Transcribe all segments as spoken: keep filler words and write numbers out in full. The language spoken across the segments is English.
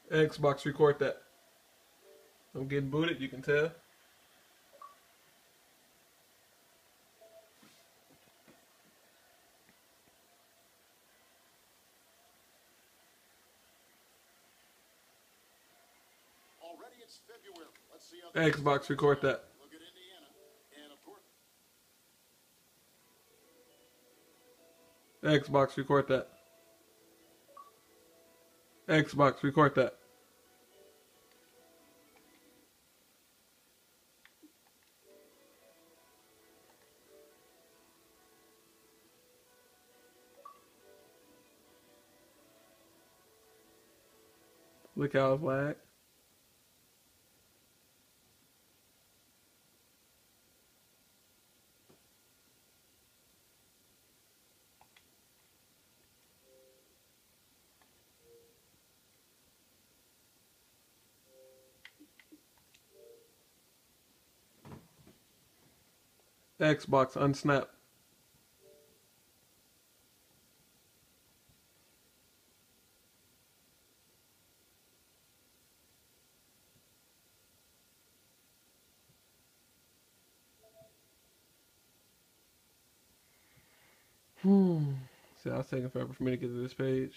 Xbox, record that. I'm getting booted, you can tell. Already it's February. Let's see how Xbox, record that. look at Indiana. And of course, Xbox, record that. Xbox, record that. Look how it's lag. Xbox, unsnap. Hmm. See, I was taking forever for me to get to this page.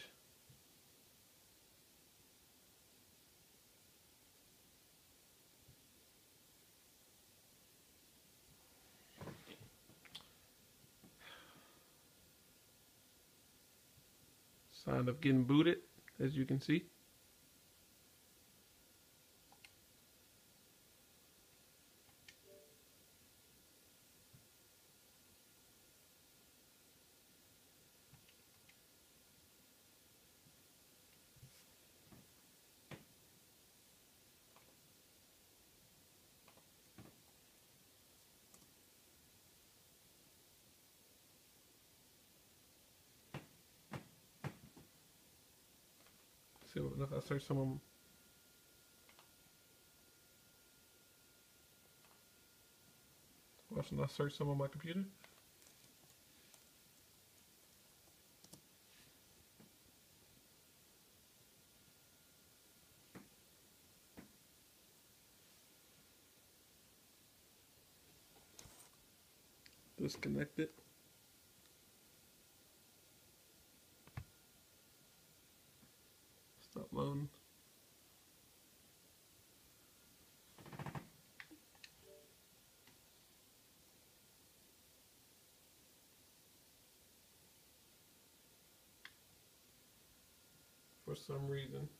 Sign of getting booted, as you can see. See what if I search someone. Why should I search some on my computer? Disconnected. Stop loading. For some reason.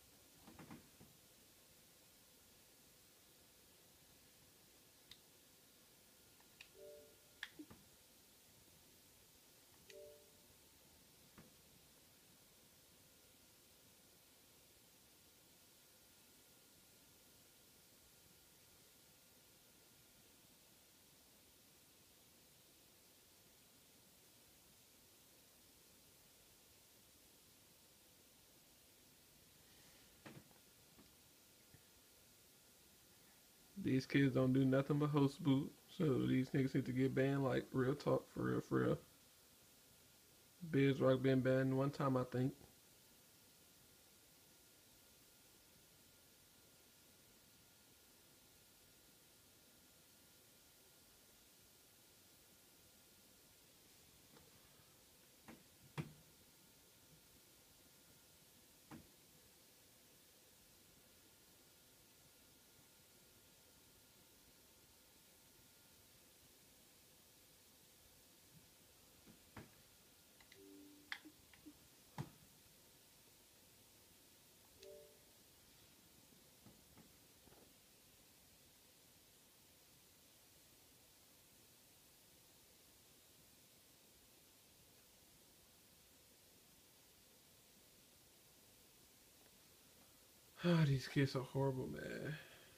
These kids don't do nothing but host boot. So these niggas need to get banned, like real talk, for real, for real. Biz Rock been banned one time, I think. Ah, these kids are horrible, man.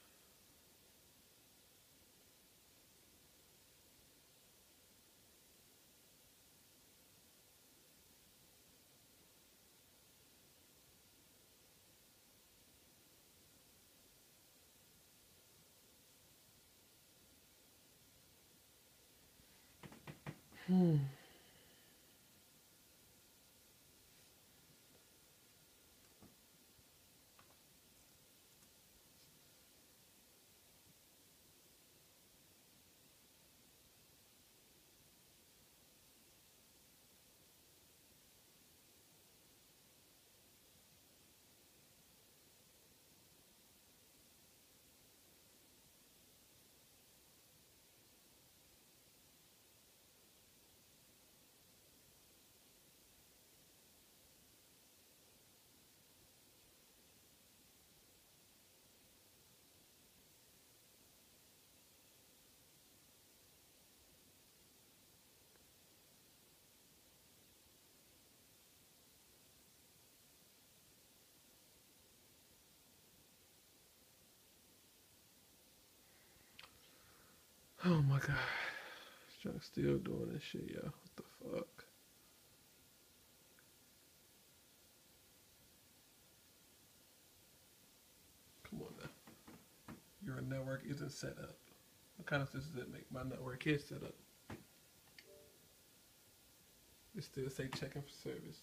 Hmm. Oh my god. Chunk's still doing this shit, yo. What the fuck? Come on now. Your network isn't set up. What kind of sense does it make? My network is set up. It still say checking for service.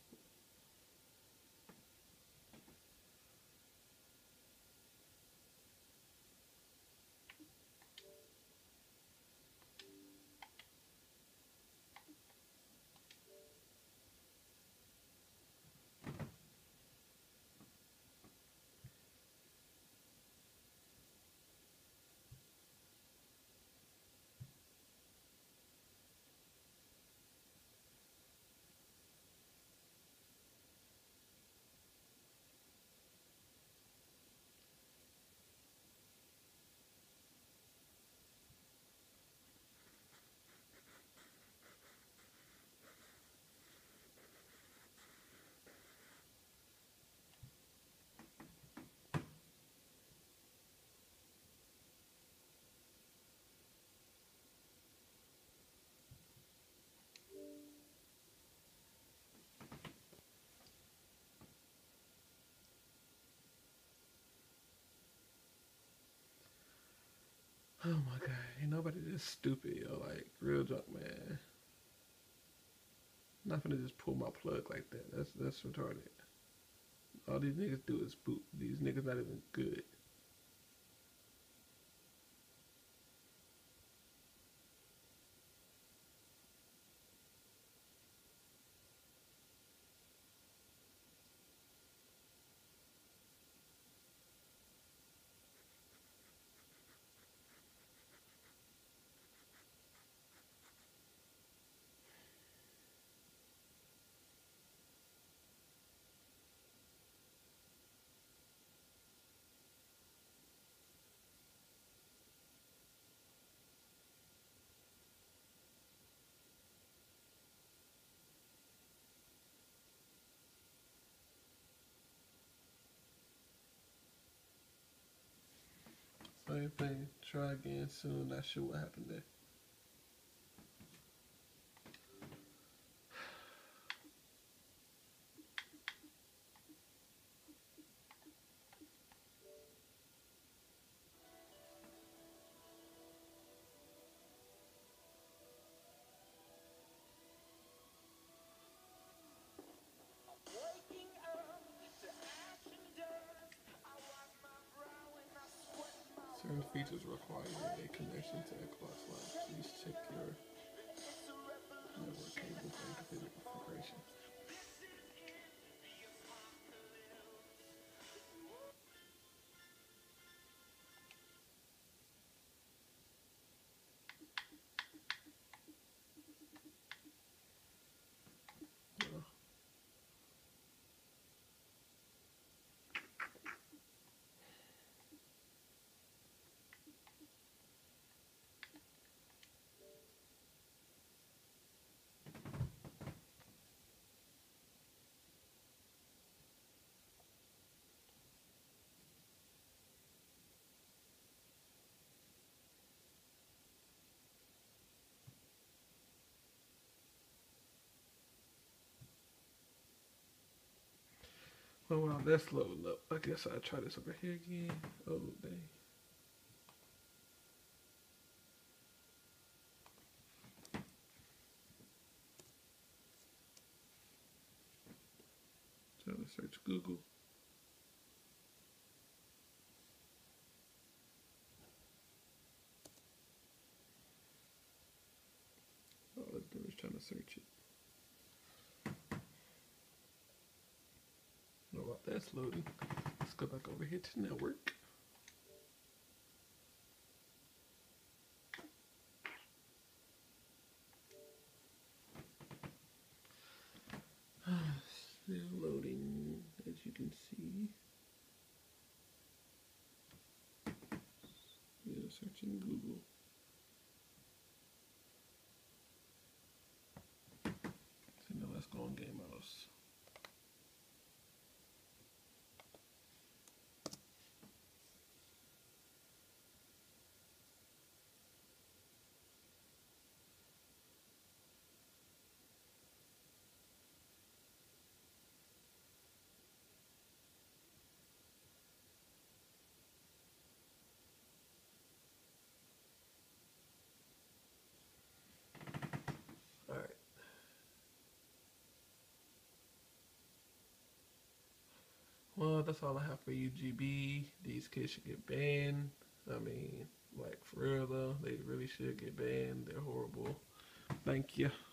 Oh my god, ain't nobody this stupid, yo. Like, real junk, man. I'm not gonna just pull my plug like that. That's that's retarded. All these niggas do is boot. These niggas not even good. Same thing. Try again soon. Not sure what happened there. Certain features require a connection to Xbox Live. Please check your network cable for incompatible configuration. Uh, well, while that's loading up, I guess I'll try this over here again. Oh, dang. Trying to search Google. All it's doing is trying to search it. Know while that's loading, let's go back over here to network. Still loading, as you can see. Still searching Google. So now let's go on Game Mouse. Well, that's all I have for U G B. These kids should get banned. I mean, like, for real though, they really should get banned. They're horrible. Thank you.